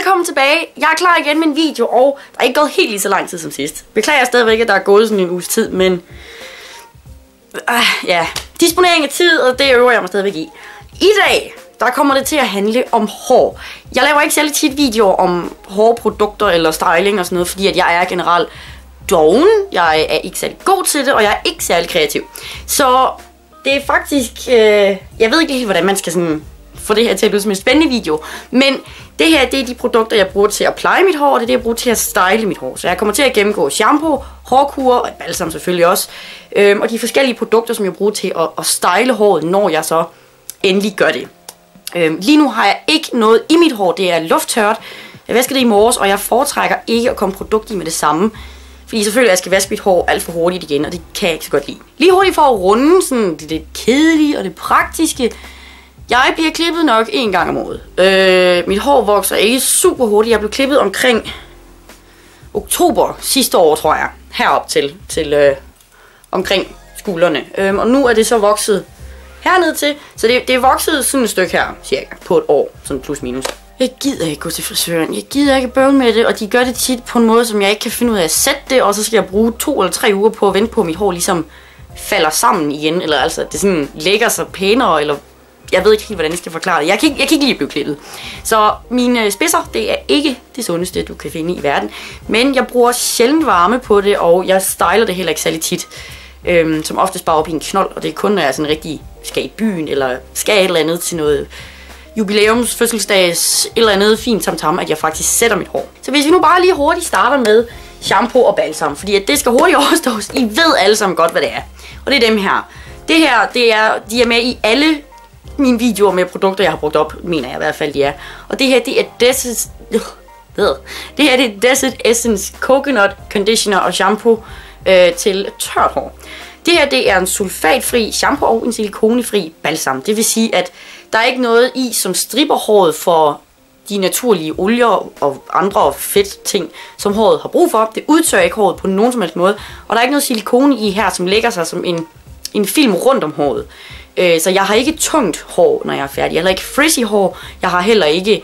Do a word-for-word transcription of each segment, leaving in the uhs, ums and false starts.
Velkommen tilbage. Jeg er klar igen med en video, og der er ikke gået helt lige så lang tid som sidst. Beklager stadigvæk, at der er gået sådan en uges tid, men øh, ja, disponering af tid, og det øver jeg mig stadigvæk i. I dag, der kommer det til at handle om hår. Jeg laver ikke særlig tit videoer om hårprodukter eller styling og sådan noget, fordi at jeg er generelt doven. Jeg er ikke særlig god til det, og jeg er ikke særlig kreativ. Så det er faktisk, øh, jeg ved ikke helt, hvordan man skal sådan få det her til at blive som en spændende video, men det her, det er de produkter, jeg bruger til at pleje mit hår, og det er det, jeg bruger til at style mit hår. Så jeg kommer til at gennemgå shampoo, hårkur og et balsam selvfølgelig også. Øhm, og de forskellige produkter, som jeg bruger til at, at style håret, når jeg så endelig gør det. Øhm, lige nu har jeg ikke noget i mit hår, det er lufttørt. Jeg vasker det i morges, og jeg foretrækker ikke at komme produkt i med det samme. Fordi selvfølgelig, jeg skal vaske mit hår alt for hurtigt igen, og det kan jeg ikke så godt lide. Lige hurtigt for at runde sådan det lidt kedelige og det praktiske. Jeg bliver klippet nok en gang om året. Øh, mit hår vokser ikke super hurtigt. Jeg blev klippet omkring oktober sidste år, tror jeg. Herop til, til øh, omkring skuldrene. Øh, og nu er det så vokset herned til. Så det, det er vokset sådan et stykke her, cirka, på et år. Sådan plus minus. Jeg gider ikke gå til frisøren. Jeg gider ikke bøvle med det. Og de gør det tit på en måde, som jeg ikke kan finde ud af at sætte det. Og så skal jeg bruge to eller tre uger på at vente på, at mit hår ligesom falder sammen igen. Eller altså, det sådan lægger sig pænere, eller jeg ved ikke helt, hvordan jeg skal forklare det. Jeg kan ikke, jeg kan ikke lide at blive klippet. Så mine spidser, det er ikke det sundeste, du kan finde i verden. Men jeg bruger sjældent varme på det, og jeg styler det heller ikke særlig tit. Øhm, som oftest bare op i en knold, og det er kun, når jeg sådan rigtig skal i byen, eller skal et eller andet til noget jubilæums, fødselsdags, et eller andet fint tamtam, at jeg faktisk sætter mit hår. Så hvis vi nu bare lige hurtigt starter med shampoo og balsam, fordi at det skal hurtigt overstås. I ved alle sammen godt, hvad det er. Og det er dem her. Det her, det er, de er med i alle mine videoer med produkter, jeg har brugt op, mener jeg i hvert fald, de er. Og det her, det er Desert, øh, det her, det er Desert Essence Coconut Conditioner og Shampoo øh, til tørt hår. Det her, det er en sulfatfri shampoo og en silikonefri balsam. Det vil sige, at der er ikke noget i, som stripper håret for de naturlige olier og andre fedt ting, som håret har brug for. Det udtørrer ikke håret på nogen som helst måde. Og der er ikke noget silikone i her, som lægger sig som en, en film rundt om håret. Så jeg har ikke tungt hår, når jeg er færdig. Jeg har heller ikke frizzy hår. Jeg har heller ikke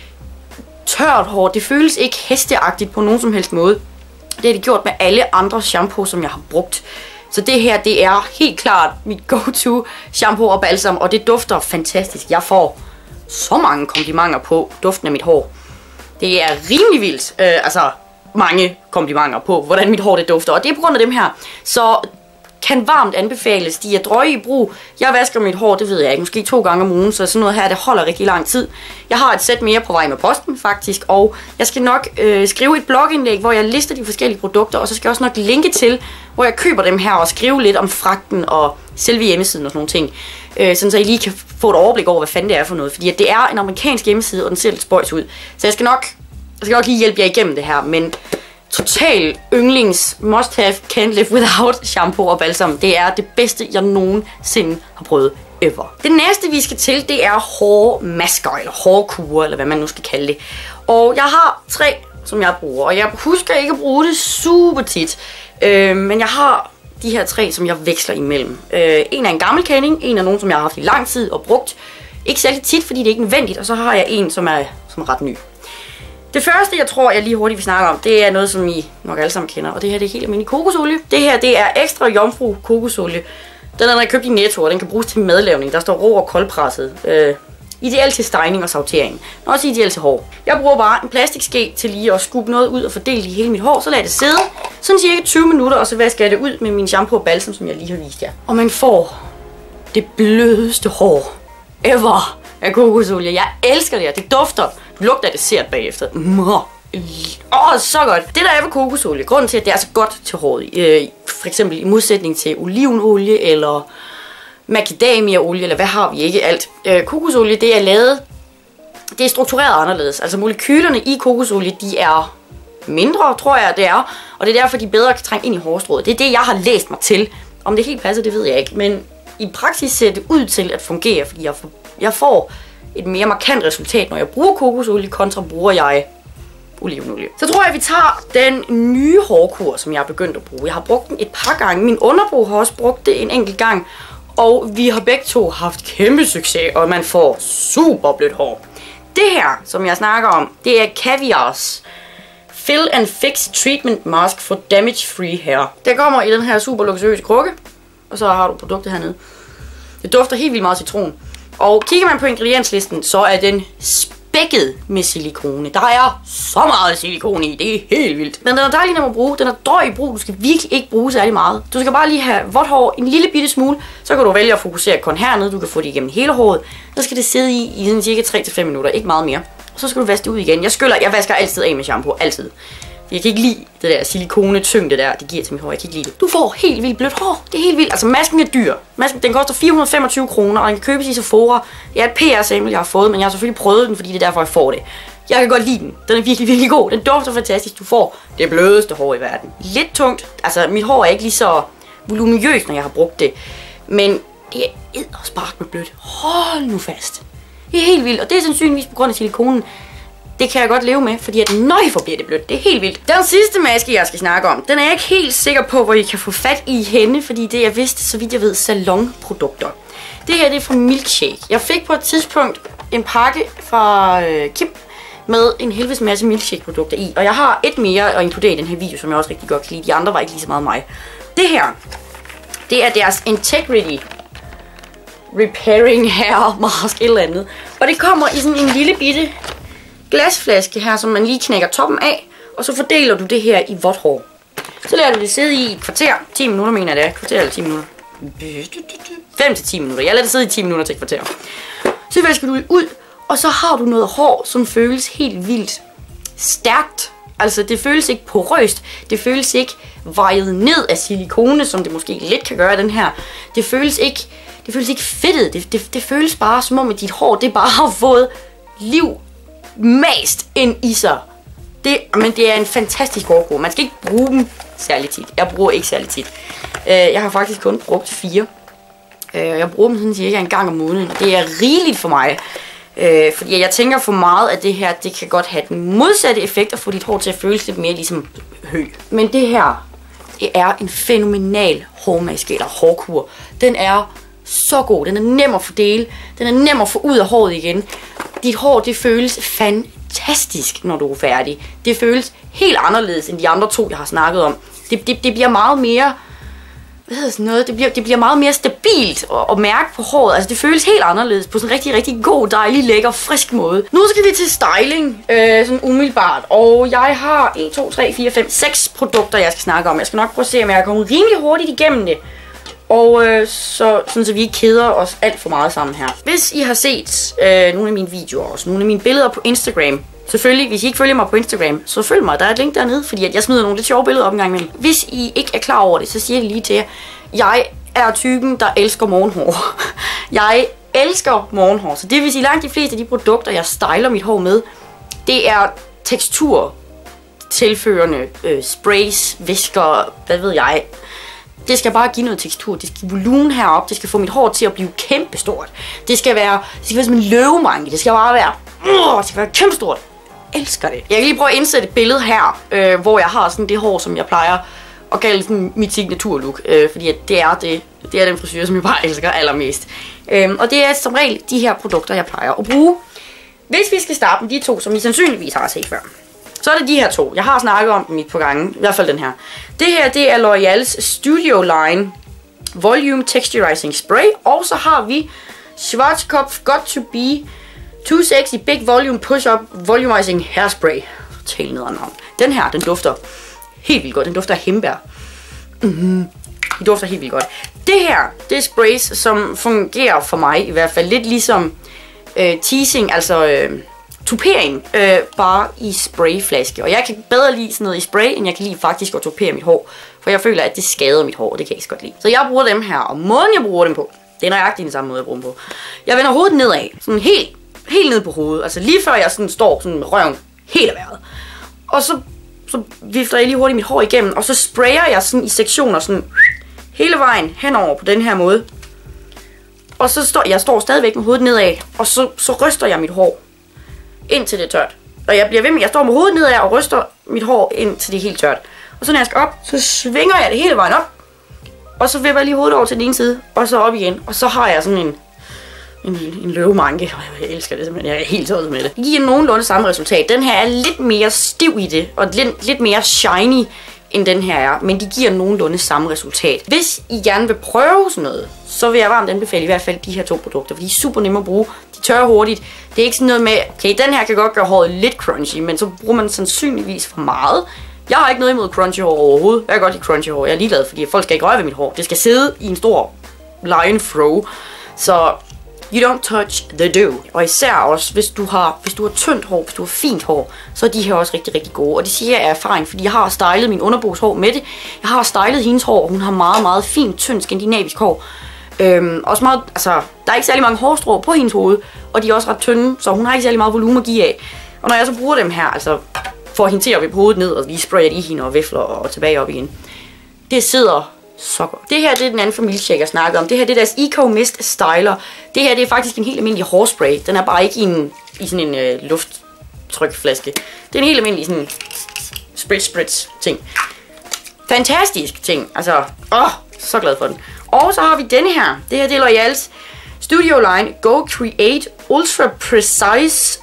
tørt hår. Det føles ikke hesteagtigt på nogen som helst måde. Det har det gjort med alle andre shampoo, som jeg har brugt. Så det her, det er helt klart mit go-to shampoo og balsam. Og det dufter fantastisk. Jeg får så mange komplimenter på duften af mit hår. Det er rimelig vildt. Øh, altså mange komplimenter på, hvordan mit hår det dufter. Og det er på grund af dem her. Så kan varmt anbefales. De er drøje i brug. Jeg vasker mit hår, det ved jeg ikke, måske to gange om ugen, så sådan noget her, det holder rigtig lang tid. Jeg har et sæt mere på vej med posten, faktisk, og jeg skal nok øh, skrive et blogindlæg, hvor jeg lister de forskellige produkter, og så skal jeg også nok linke til, hvor jeg køber dem her, og skrive lidt om fragten og selve hjemmesiden og sådan nogle ting. Øh, sådan så I lige kan få et overblik over, hvad fanden det er for noget, fordi at det er en amerikansk hjemmeside, og den ser lidt spøjs ud. Så jeg skal nok, jeg skal nok lige hjælpe jer igennem det her, men total yndlings must have can't live without shampoo og balsam. Det er det bedste, jeg nogensinde har prøvet ever. Det næste, vi skal til, det er hårmasker, eller hårkurer, eller hvad man nu skal kalde det. Og jeg har tre, som jeg bruger, og jeg husker ikke at bruge det super tit. Øh, men jeg har de her tre, som jeg veksler imellem. Øh, en er en gammel kending, en er nogen, som jeg har haft i lang tid og brugt. Ikke særlig tit, fordi det er ikke nødvendigt, og så har jeg en, som er, som er ret ny. Det første, jeg tror, jeg lige hurtigt vil snakke om, det er noget, som I nok alle sammen kender. Og det her, det er helt almindelig kokosolie. Det her, det er ekstra jomfru kokosolie. Den er, der er købt i Netto, og den kan bruges til madlavning. Der står rå og koldpresset. Øh, ideelt til stejning og sautering. Men også ideelt til hår. Jeg bruger bare en plastikske til lige at skubbe noget ud og fordele det i hele mit hår. Så lader jeg det sidde sådan cirka tyve minutter, og så vasker jeg det ud med min shampoo og balsam, som jeg lige har vist jer. Og man får det blødeste hår ever af kokosolie. Jeg elsker det her. Det dufter. Du lugter af dessert bagefter. Åh, oh, så godt. Det der er ved kokosolie, grunden til, at det er så godt til håret, øh, for eksempel i modsætning til olivenolie eller macadamiaolie, eller hvad har vi ikke alt. Øh, kokosolie, det er lavet, det er struktureret anderledes. Altså molekylerne i kokosolie, de er mindre, tror jeg, det er. Og det er derfor, de bedre kan trænge ind i hårstrået. Det er det, jeg har læst mig til. Om det helt passer, det ved jeg ikke. Men i praksis ser det ud til at fungere, fordi jeg får, jeg får et mere markant resultat, når jeg bruger kokosolie, kontra bruger jeg olivenolie. Så tror jeg, at vi tager den nye hårkur, som jeg har begyndt at bruge. Jeg har brugt den et par gange. Min underbo har også brugt det en enkelt gang. Og vi har begge to haft kæmpe succes, og man får super blødt hår. Det her, som jeg snakker om, det er Caviars Fill and Fix Treatment Mask for Damage Free Hair. Det kommer i den her super luksuriøse krukke, og så har du produktet hernede. Det dufter helt vildt meget citron. Og kigger man på ingredienslisten, så er den spækket med silikone. Der er så meget silikone i, det er helt vildt. Men den er dejlig nem at bruge, den er drøg i brug, du skal virkelig ikke bruge særlig meget. Du skal bare lige have vådt hår en lille bitte smule, så kan du vælge at fokusere kun hernede, du kan få det igennem hele håret. Så skal det sidde i i sådan cirka tre til fem minutter, ikke meget mere. Og så skal du vaske det ud igen. Jeg skyller, jeg vasker altid af med shampoo, altid. Jeg kan ikke lide det der silikone tyngde der, det giver til mit hår. Jeg kan ikke lide det. Du får helt vildt blødt hår. Det er helt vildt. Altså masken er dyr. Masken, den koster fire hundrede og femogtyve kroner, og den kan købes i Sephora. Det er et P R-sample, jeg har fået, men jeg har selvfølgelig prøvet den, fordi det er derfor, jeg får det. Jeg kan godt lide den. Den er virkelig, virkelig god. Den dufter fantastisk. Du får det blødeste hår i verden. Lidt tungt. Altså, mit hår er ikke lige så voluminøst, når jeg har brugt det. Men det er edderspark med blødt. Hold nu fast. Det er helt vildt, og det er sandsynligvis på grund af silikonen. Det kan jeg godt leve med, fordi at nøj forbliver det blødt. Det er helt vildt. Den sidste maske, jeg skal snakke om, den er jeg ikke helt sikker på, hvor I kan få fat i henne, fordi det er vist, så vidt jeg ved, salonprodukter. Det her, det er fra Milkshake. Jeg fik på et tidspunkt en pakke fra øh, Kim med en helvedes masse Milkshake-produkter i. Og jeg har et mere at inkludere i den her video, som jeg også rigtig godt kan lide. De andre var ikke lige så meget mig. Det her, det er deres Integrity Repairing Hair Mask, et eller andet. Og det kommer i sådan en lille bitte glasflaske her, som man lige knækker toppen af, og så fordeler du det her i vådt hår. Så lader du det sidde i et kvarter, ti minutter mener jeg det er, kvarter eller ti minutter. fem til ti minutter, jeg lader det sidde i ti minutter til et kvarter. Så vasker du det ud, og så har du noget hår, som føles helt vildt stærkt. Altså det føles ikke porøst, det føles ikke vejet ned af silikone, som det måske lidt kan gøre den her. Det føles ikke, det føles ikke fedtet, det, det, det føles bare som om at dit hår, det bare har fået liv mast ind i sig. Det, men det er en fantastisk hårgrå. Man skal ikke bruge dem særlig tit. Jeg bruger ikke særlig tit. Uh, jeg har faktisk kun brugt fire. Uh, jeg bruger dem sådan cirka en gang om måneden. Det er rigeligt for mig. Uh, fordi jeg tænker for meget, at det her, det kan godt have den modsatte effekt, og få dit hår til at føles lidt mere ligesom hø. Men det her, det er en fænomenal hårmaske, eller hårkur. Den er så god. Den er nem at fordele. Den er nem at få ud af håret igen. Dit hår, det føles fantastisk, når du er færdig. Det føles helt anderledes end de andre to, jeg har snakket om. Det, det, det bliver meget mere, hvad hedder sådan noget, det bliver, det bliver meget mere stabilt at, at mærke på håret. Altså det føles helt anderledes på sådan en rigtig, rigtig god, dejlig, lækker, frisk måde. Nu skal vi til styling, øh, sådan umiddelbart. Og jeg har en, to, tre, fire, fem, seks produkter, jeg skal snakke om. Jeg skal nok prøve at se, om jeg kan komme rimelig hurtigt igennem det. Og øh, så, sådan, så vi ikke keder os alt for meget sammen her. Hvis I har set øh, nogle af mine videoer, også nogle af mine billeder på Instagram, selvfølgelig, hvis I ikke følger mig på Instagram, så følg mig. Der er et link dernede, fordi at jeg smider nogle lidt sjove billeder op en gang imellem. Hvis I ikke er klar over det, så siger jeg lige til jer. Jeg er typen, der elsker morgenhår. Jeg elsker morgenhår, så det vil sige langt de fleste af de produkter, jeg styler mit hår med, det er tekstur, tilførende, øh, sprays, visker, hvad ved jeg. Det skal bare give noget tekstur, det skal give volumen heroppe, det skal få mit hår til at blive kæmpestort. Det skal være, det skal være som en løvemanke, det skal bare være, uh, det skal være kæmpestort. Jeg elsker det. Jeg kan lige prøve at indsætte et billede her, øh, hvor jeg har sådan det hår, som jeg plejer at kalde sådan mit signaturlook, øh, fordi at det er det, det er den frisyr, som jeg bare elsker allermest. Øh, og det er som regel de her produkter, jeg plejer at bruge. Hvis vi skal starte med de to, som I sandsynligvis har set før, så er det de her to. Jeg har snakket om dem et par gange. I hvert fald den her. Det her, det er L'Oreal's Studio Line Volume Texturizing Spray. Og så har vi Schwarzkopf Got To Be Too Sexy Big Volume Push-Up Volumizing Hairspray. Tal ned ad navn. Den her, den dufter helt vildt godt. Den dufter af hembær. Mm-hmm. Den dufter helt vildt godt. Det her, det er sprays, som fungerer for mig i hvert fald lidt ligesom øh, teasing, altså øh, tupering, øh, bare i sprayflaske. Og jeg kan bedre lide sådan noget i spray, end jeg kan lide faktisk at tupere mit hår. For jeg føler, at det skader mit hår, og det kan jeg ikke så godt lide. Så jeg bruger dem her, og måden jeg bruger dem på, det er nøjagtigt den samme måde, jeg bruger dem på. Jeg vender hovedet nedad, sådan helt, helt ned på hovedet. Altså lige før jeg sådan står sådan med røven helt af vejret. Og så, så vifter jeg lige hurtigt mit hår igennem, og så sprayer jeg sådan i sektioner sådan hele vejen henover på den her måde. Og så står jeg står stadigvæk med hovedet nedad, og så, så ryster jeg mit hår indtil det er tørt. Og jeg bliver ved med, jeg står med hovedet nedad og ryster mit hår indtil det er helt tørt. Og så når jeg skal op, så svinger jeg det hele vejen op. Og så vipper jeg lige hovedet over til den ene side, og så op igen. Og så har jeg sådan en En, en løvemanke. Jeg elsker det simpelthen. Jeg er helt tosset med det. Det giver nogenlunde samme resultat. Den her er lidt mere stiv i det, og lidt, lidt mere shiny, end den her er. Men de giver nogenlunde samme resultat. Hvis I gerne vil prøve sådan noget, så vil jeg varmt anbefale i hvert fald de her to produkter. For de er super nemme at bruge. De tørrer hurtigt. Det er ikke sådan noget med, okay, den her kan godt gøre håret lidt crunchy, men så bruger man sandsynligvis for meget. Jeg har ikke noget imod crunchy hår overhovedet. Jeg kan godt lide crunchy hår. Jeg er ligeglad, fordi folk skal ikke røre ved mit hår. Det skal sidde i en stor line throw. Så you don't touch the dough. Og især også, hvis du har, hvis du har tyndt hår, hvis du har fint hår, så er de her også rigtig, rigtig gode. Og det siger jeg af erfaring, fordi jeg har stylet min underbogshår med det. Jeg har stylet hendes hår, og hun har meget, meget fint, tyndt, skandinavisk hår. Øhm, også meget, altså, der er ikke særlig mange hårstrå på hendes hoved, og de er også ret tynde, så hun har ikke særlig meget volumen at give af. Og når jeg så bruger dem her, altså får hende til at vippe hovedet ned, og lige sprayer det i hende og vifler og tilbage op igen. Det sidder så godt. Det her det er den anden familiecheck, jeg snakkede om. Det her det er deres Eco Mist Styler. Det her det er faktisk en helt almindelig hårspray. Den er bare ikke i, en, i sådan en øh, lufttrykflaske. Det er en helt almindelig sådan spritz spritz ting. Fantastisk ting. Altså, åh, så glad for den. Og så har vi denne her. Det her det er L'Oreals Studio Line Go Create Ultra Precise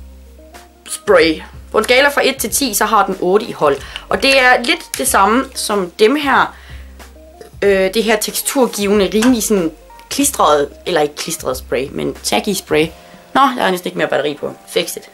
Spray. På en skala fra et til ti, så har den otte i hold. Og det er lidt det samme som dem her. Øh, det her teksturgivende, rimelig sådan klistret, eller ikke klistret spray, men tacky spray. Nå, der er næsten ikke mere batteri på. Fix it.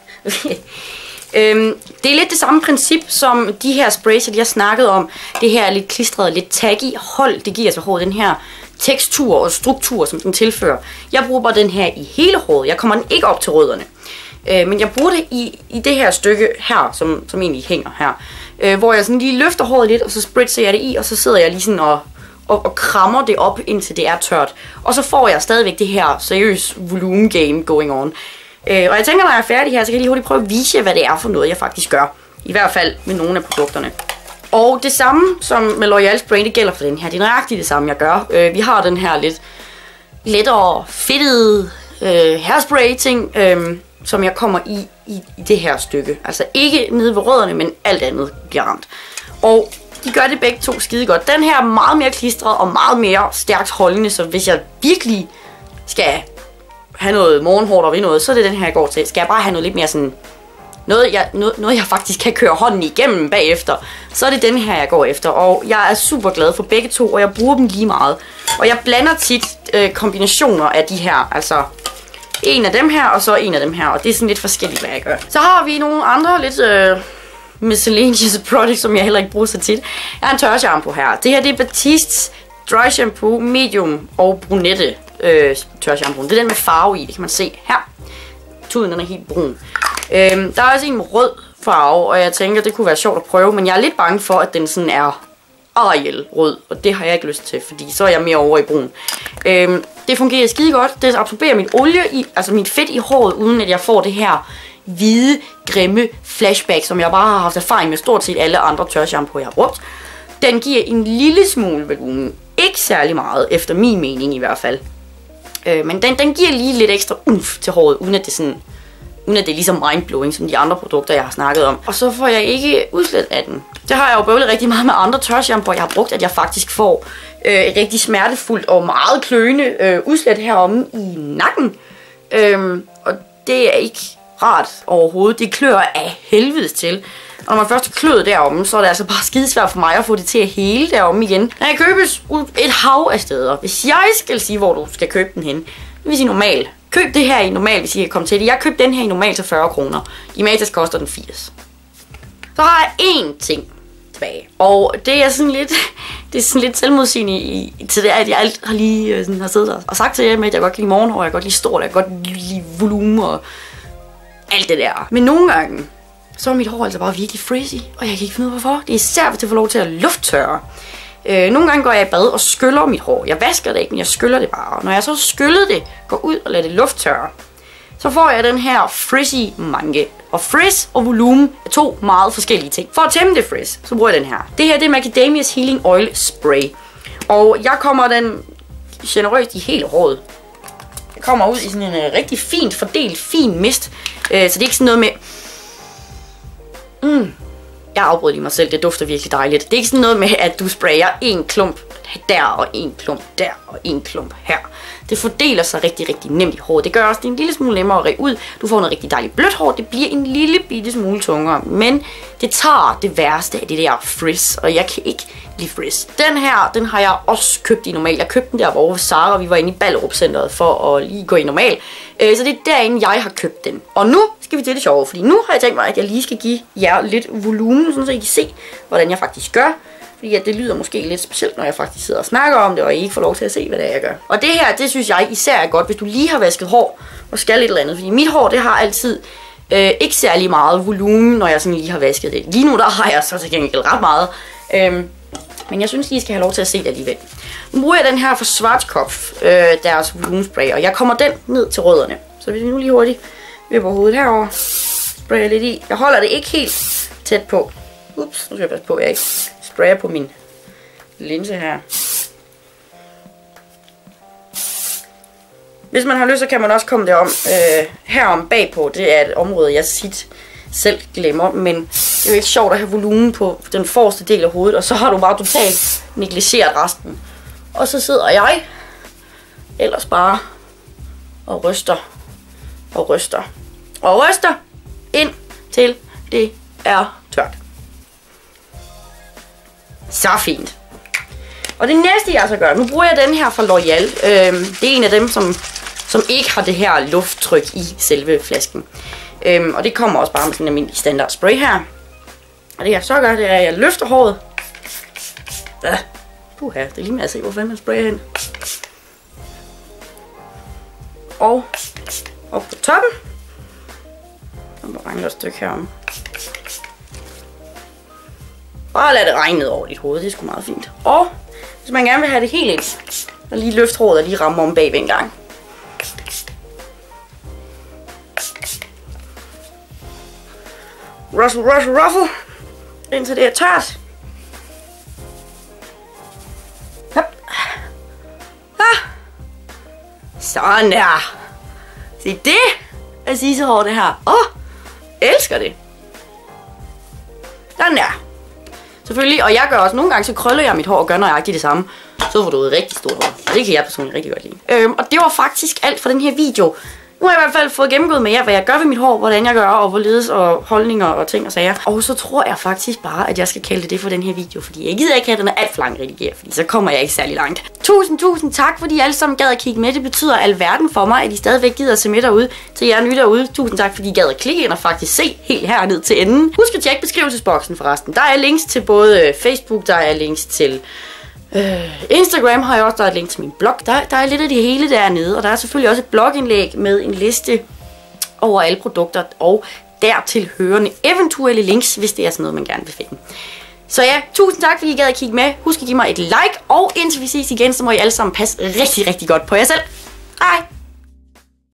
øhm, det er lidt det samme princip som de her sprays, jeg snakkede om. Det her er lidt klistret, lidt tacky hold. Det giver altså håret den her tekstur og struktur, som den tilfører. Jeg bruger bare den her i hele håret. Jeg kommer den ikke op til rødderne. Øh, men jeg bruger det i, i det her stykke her, som, som egentlig hænger her. Øh, hvor jeg sådan lige løfter håret lidt, og så spritzer jeg det i, og så sidder jeg lige sådan og, og, og krammer det op, indtil det er tørt. Og så får jeg stadigvæk det her seriøs volume game going on. Øh, og jeg tænker, når jeg er færdig her, så kan jeg lige hurtigt prøve at vise jer, hvad det er for noget, jeg faktisk gør. I hvert fald med nogle af produkterne. Og det samme som med L'Oreal Spray, det gælder for den her. Det er nøjagtigt det samme, jeg gør. Øh, vi har den her lidt lettere, fedtede øh, hairspray ting, øh, som jeg kommer i, i i det her stykke. Altså ikke nede ved rødderne, men alt andet bliver ramt. Og de gør det begge to skide godt. Den her er meget mere klistret og meget mere stærkt holdende, så hvis jeg virkelig skal have noget morgenhår og ved noget, så er det den her, jeg går til. Skal jeg bare have noget lidt mere sådan Noget jeg, noget, noget, jeg faktisk kan køre hånden igennem bagefter, så er det den her, jeg går efter. Og jeg er super glad for begge to, og jeg bruger dem lige meget. Og jeg blander tit øh, kombinationer af de her. Altså en af dem her, og så en af dem her. Og det er sådan lidt forskelligt, hvad jeg gør. Så har vi nogle andre lidt øh, miscellaneous products, som jeg heller ikke bruger så tit. Jeg har en tørshampoo her. Det her det er Batiste's Dry Shampoo Medium og Brunette øh, tørshampoo. Det er den med farve i, det kan man se her. Tuden den er helt brun. Øhm, der er også en med rød farve, og jeg tænker, det kunne være sjovt at prøve, men jeg er lidt bange for, at den sådan er Ariel rød, og det har jeg ikke lyst til, fordi så er jeg mere over i brun. Øhm, det fungerer skide godt. Det absorberer min olie, i, altså mit fedt i håret, uden at jeg får det her hvide, grimme flashback, som jeg bare har haft erfaring med stort set alle andre tørshampoo, jeg har brugt. Den giver en lille smule volumen. Ikke særlig meget, efter min mening i hvert fald. Øh, men den, den giver lige lidt ekstra umf til håret, uden at det sådan... Uden at det er ligesom mindblowing som de andre produkter, jeg har snakket om. Og så får jeg ikke udslæt af den. Det har jeg jo bøvlet rigtig meget med andre tørshampoo, jeg har brugt, at jeg faktisk får øh, et rigtig smertefuldt og meget kløende øh, udslæt heromme i nakken. Øhm, og det er ikke rart overhovedet. Det klør af helvedes til. Og når man først har kløet deromme, så er det altså bare skidesvært for mig at få det til at hele deromme igen. Der kan købes et hav af steder. Hvis jeg skal sige, hvor du skal købe den hen, det vil sige normalt. Køb det her i normal, hvis I kan komme til det. Jeg købte den her i normal til fyrre kroner. I Matas koster den firs. Så har jeg én ting tilbage. Og det er sådan lidt, det er sådan lidt selvmodsigende i, i, til det, at jeg alt har lige sådan, har siddet der og sagt til jer med, at jeg godt kan lide morgenhår, jeg kan godt lide stort, jeg kan godt lide volumen og alt det der. Men nogle gange, så er mit hår altså bare virkelig frizzy, og jeg kan ikke finde ud af hvorfor. Det er især, hvis det får lov til at lufttørre. Øh, nogle gange går jeg i bad og skyller mit hår. Jeg vasker det ikke, men jeg skyller det bare. Og når jeg så skyller det, går ud og lader det lufttørre, så får jeg den her frizzy manke. Og frizz og volumen er to meget forskellige ting. For at tæmme det frizz, så bruger jeg den her. Det her det er Macadamia's Healing Oil Spray. Og jeg kommer den generøst i hele håret. Jeg kommer ud i sådan en uh, rigtig fint fordelt, fin mist. Uh, så det er ikke sådan noget med... Mm. Jeg afbrød lige mig selv, det dufter virkelig dejligt. Det er ikke sådan noget med, at du sprayer en klump der, og en klump der, og en klump her. Det fordeler sig rigtig, rigtig nemt i håret. Det gør også det en lille smule nemmere at række ud. Du får noget rigtig dejligt blødt hår. Det bliver en lille bitte smule tungere, men det tager det værste af det der frizz, og jeg kan ikke lide frizz. Den her, den har jeg også købt i normal. Jeg købte den der over ved Zara, og vi var inde i Ballerup Centeret for at lige gå i normal. Så det er derinde, jeg har købt den. Og nu skal vi til det sjove, fordi nu har jeg tænkt mig, at jeg lige skal give jer lidt volumen, så I kan se, hvordan jeg faktisk gør. Fordi at det lyder måske lidt specielt, når jeg faktisk sidder og snakker om det, og I ikke får lov til at se, hvad det er, jeg gør. Og det her, det synes jeg især er godt, hvis du lige har vasket hår og skal et eller andet. Fordi mit hår, det har altid øh, ikke særlig meget volumen, når jeg sådan lige har vasket det. Lige nu, der har jeg så til gengæld ret meget. Øhm, men jeg synes, I skal have lov til at se det alligevel. Nu bruger jeg den her fra Schwarzkopf, øh, deres volumenspray, og jeg kommer den ned til rødderne. Så hvis vi nu lige hurtigt vipper hovedet herover, sprayer lidt i. Jeg holder det ikke helt tæt på. Ups, nu skal jeg passe på, at jeg ikke sprayer på min linse her. Hvis man har lyst, så kan man også komme derom øh, herom bagpå. Det er et område, jeg sit selv glemmer, men det er jo ikke sjovt at have volumen på den forreste del af hovedet, og så har du bare totalt negligeret resten. Og så sidder jeg ellers bare og ryster og ryster og ryster ind til det er tørt. Så fint. Og det næste jeg så gør, nu bruger jeg den her fra L'Oreal. Øhm, det er en af dem, som, som ikke har det her lufttryk i selve flasken. Øhm, og det kommer også bare med sådan en almindelig standard spray her. Og det jeg så gør, det er, at jeg løfter håret. Ja, puha, det er lige med at se, hvor fanden man sprayer hen. Og op på toppen. Så må regne et stykke herom. Bare lad det regne ned over dit hoved, det er sgu meget fint. Og hvis man gerne vil have det helt ens, så lige løft håret og lige ramme om bagved en gang. Ruffle, ruffle, ruffle. Indtil det er tørt. Hop. Ah. Sådan der. Se, det er sisehår det her. Åh, oh, elsker det. Sådan der. Selvfølgelig, og jeg gør også nogle gange, så krøller jeg mit hår og gør nøjagtigt det samme. Så får du et rigtig stort hår. Og det kan jeg personligt rigtig godt lide. Øhm, og det var faktisk alt for den her video. Nu har jeg i hvert fald fået gennemgået med jer, hvad jeg gør ved mit hår, hvordan jeg gør, og hvorledes, og holdninger og ting og sager. Og så tror jeg faktisk bare, at jeg skal kalde det for den her video, fordi jeg gider ikke have, at den er alt for lang redigeret, fordi så kommer jeg ikke særlig langt. Tusind, tusind tak, fordi I alle sammen gad at kigge med. Det betyder alverden for mig, at I stadigvæk gider at se med derude. Til jer nye derude, tusind tak, fordi I gad at klikke ind og faktisk se helt herned til enden. Husk at tjekke beskrivelsesboksen forresten. Der er links til både Facebook, der er links til Øh, Instagram har jeg også, der er et link til min blog. Der, der er lidt af det hele dernede, og der er selvfølgelig også et blogindlæg med en liste over alle produkter og dertil hørende eventuelle links, hvis det er sådan noget, man gerne vil finde. Så ja, tusind tak, fordi I gad at kigge med. Husk at give mig et like, og indtil vi ses igen, så må I alle sammen passe rigtig, rigtig godt på jer selv.